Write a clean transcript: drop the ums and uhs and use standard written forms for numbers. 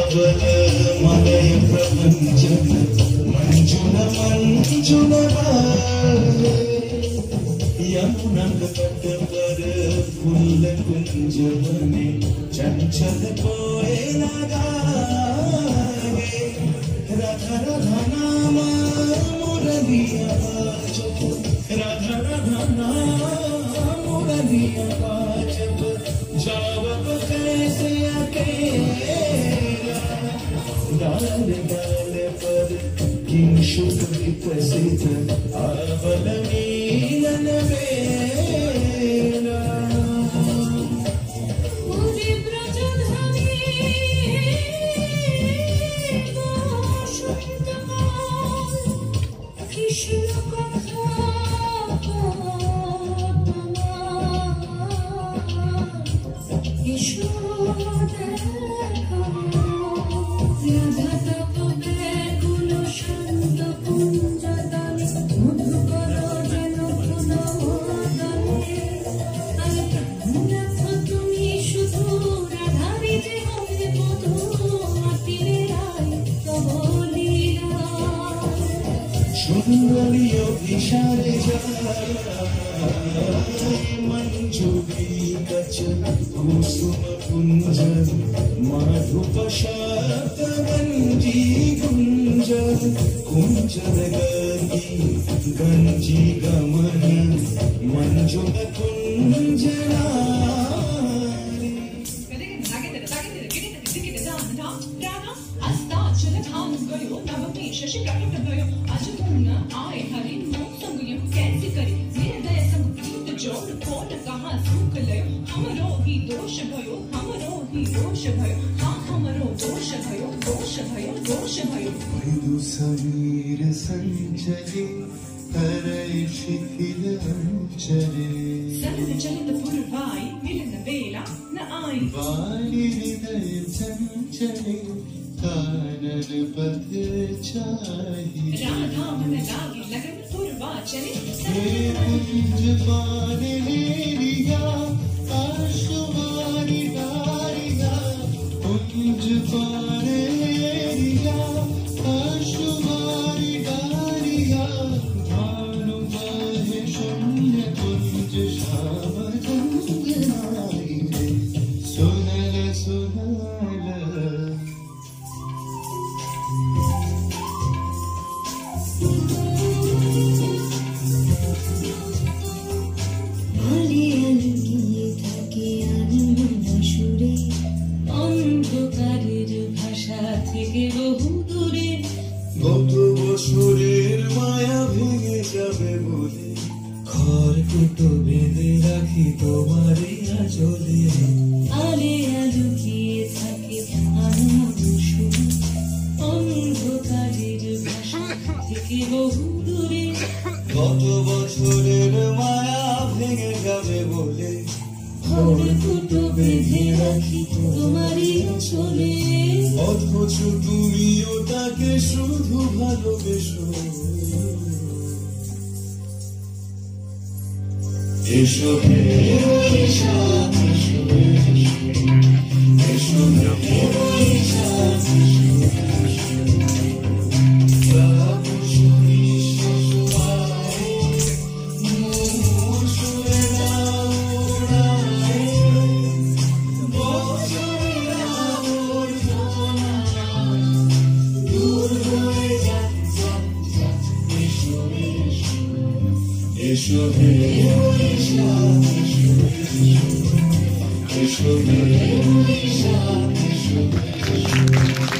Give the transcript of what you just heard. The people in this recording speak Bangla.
మలయ ప్రపంచం మంజున మంజున యమునంగ పట్టపర ఫుల్ల కుంజవనే చంచల పోయేలాగా రాధా రాధా నామ మురళియ జప రాధా రాధా నామ మురళియ జప जावब कैसे अकेला डाल डाल पर किंशुक विकसित आवल नीलन बेला मुझे ब्रजधानी कृष्ण कथा सुंदरियों इशारे मंजूरी कच कुसुम कुंज माधुप शातवंजी कुंज कुंजर गरी गंजी गमन मंजुल कुंजना समीर संचले तरय शिथिल अंचले सरल चलित पुरवाई मिलन वेला न आई वाली हृदय चंचले कानन पथ चाहिए राधा मन लागी लगन पुरवा चले कुंज पान लेरिया आशुमारी डारिया कुंज पान लेरिया आशुमारी डारिया भानु बाहे शून्य कुंज श्याम गंगनाई रे सुनल सुनल গত বছরের মায়া ভেঙে যাবে বলে খড়কুটো বেঁধে রাখি তোমার আঁচলে আলে লুকিয়ে থাকে আনন্দ শুরু অন্ধকারের ভাষা থেকে বহু দূরে গত বছরের মায়া ভেঙে যাবে বলে খড়কুটো বেঁধে রাখি তোমারই আঁচলে অথচ তুমিও তাকে শুধু ভালোবেসো এসো হে বৈশাখ এসো এসো হে বৈশাখ এসো হে বৈশাখ এসো হে বৈশাখ এসো